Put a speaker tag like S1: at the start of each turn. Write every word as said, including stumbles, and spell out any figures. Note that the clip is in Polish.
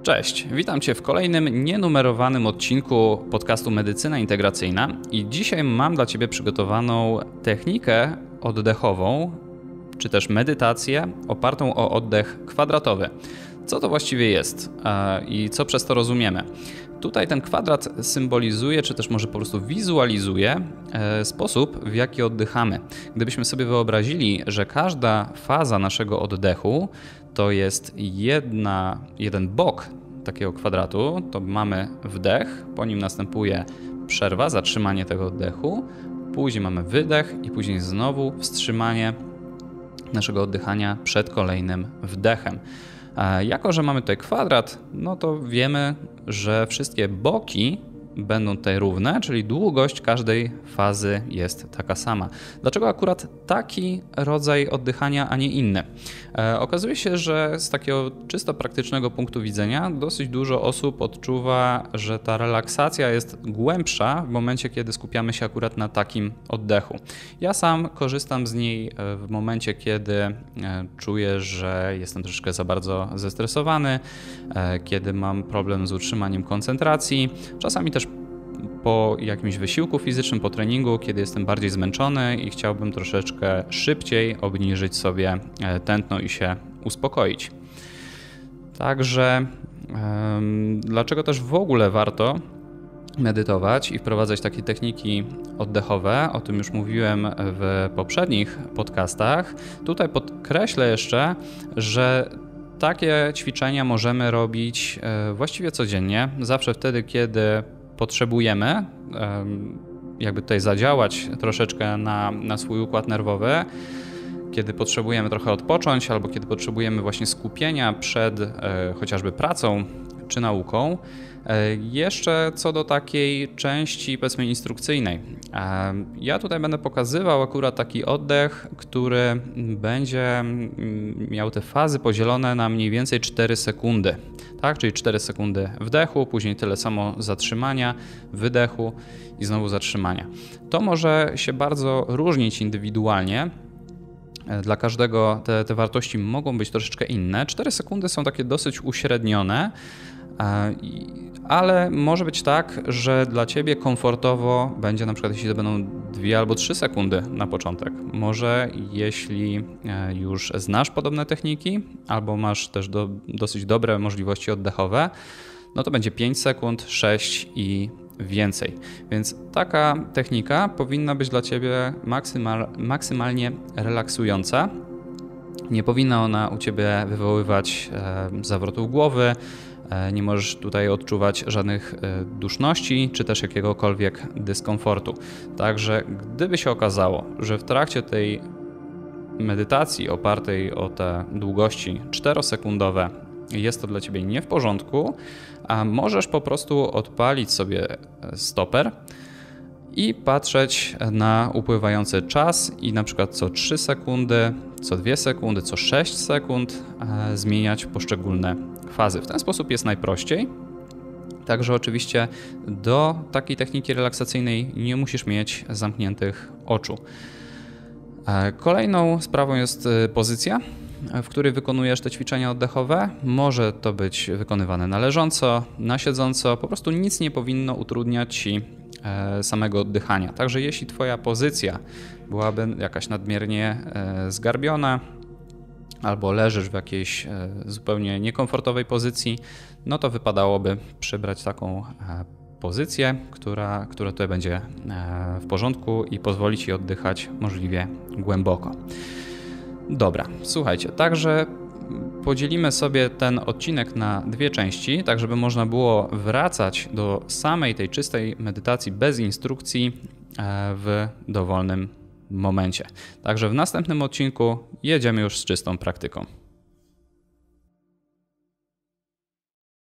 S1: Cześć, witam Cię w kolejnym nienumerowanym odcinku podcastu Medycyna Integracyjna i dzisiaj mam dla Ciebie przygotowaną technikę oddechową, czy też medytację opartą o oddech kwadratowy. Co to właściwie jest i co przez to rozumiemy? Tutaj ten kwadrat symbolizuje, czy też może po prostu wizualizuje sposób, w jaki oddychamy. Gdybyśmy sobie wyobrazili, że każda faza naszego oddechu to jest jedna, jeden bok takiego kwadratu, to mamy wdech, po nim następuje przerwa, zatrzymanie tego oddechu, później mamy wydech i później znowu wstrzymanie naszego oddychania przed kolejnym wdechem. Jako że mamy tutaj kwadrat, no to wiemy, że wszystkie boki będą tutaj równe, czyli długość każdej fazy jest taka sama. Dlaczego akurat taki rodzaj oddychania, a nie inny? E, okazuje się, że z takiego czysto praktycznego punktu widzenia dosyć dużo osób odczuwa, że ta relaksacja jest głębsza w momencie, kiedy skupiamy się akurat na takim oddechu. Ja sam korzystam z niej w momencie, kiedy czuję, że jestem troszeczkę za bardzo zestresowany, e, kiedy mam problem z utrzymaniem koncentracji, czasami też po jakimś wysiłku fizycznym, po treningu, kiedy jestem bardziej zmęczony i chciałbym troszeczkę szybciej obniżyć sobie tętno i się uspokoić. Także um, dlaczego też w ogóle warto medytować i wprowadzać takie techniki oddechowe? O tym już mówiłem w poprzednich podcastach. Tutaj podkreślę jeszcze, że takie ćwiczenia możemy robić właściwie codziennie, zawsze wtedy, kiedy potrzebujemy jakby tutaj zadziałać troszeczkę na, na swój układ nerwowy, kiedy potrzebujemy trochę odpocząć albo kiedy potrzebujemy właśnie skupienia przed e, chociażby pracą czy nauką. E, jeszcze co do takiej części, powiedzmy, instrukcyjnej. E, ja tutaj będę pokazywał akurat taki oddech, który będzie miał te fazy podzielone na mniej więcej cztery sekundy. Tak, czyli cztery sekundy wdechu, później tyle samo zatrzymania, wydechu i znowu zatrzymania. To może się bardzo różnić indywidualnie. Dla każdego te, te wartości mogą być troszeczkę inne. cztery sekundy są takie dosyć uśrednione, ale może być tak, że dla Ciebie komfortowo będzie na przykład, jeśli to będą dwie albo trzy sekundy na początek. Może jeśli już znasz podobne techniki albo masz też do, dosyć dobre możliwości oddechowe, no to będzie pięć sekund, sześć i więcej. Więc taka technika powinna być dla Ciebie maksymal, maksymalnie relaksująca. Nie powinna ona u Ciebie wywoływać e, zawrotów głowy, e, nie możesz tutaj odczuwać żadnych e, duszności, czy też jakiegokolwiek dyskomfortu. Także gdyby się okazało, że w trakcie tej medytacji opartej o te długości czterosekundowe jest to dla Ciebie nie w porządku, a możesz po prostu odpalić sobie stoper i patrzeć na upływający czas i na przykład co trzy sekundy, co dwie sekundy, co sześć sekund zmieniać poszczególne fazy. W ten sposób jest najprościej. Także oczywiście do takiej techniki relaksacyjnej nie musisz mieć zamkniętych oczu. Kolejną sprawą jest pozycja, w której wykonujesz te ćwiczenia oddechowe. Może to być wykonywane na leżąco, na siedząco, po prostu nic nie powinno utrudniać Ci samego oddychania. Także jeśli Twoja pozycja byłaby jakaś nadmiernie zgarbiona albo leżysz w jakiejś zupełnie niekomfortowej pozycji, no to wypadałoby przybrać taką pozycję, która, która tutaj będzie w porządku i pozwoli Ci oddychać możliwie głęboko. Dobra, słuchajcie, także podzielimy sobie ten odcinek na dwie części, tak żeby można było wracać do samej tej czystej medytacji bez instrukcji w dowolnym momencie. Także w następnym odcinku jedziemy już z czystą praktyką.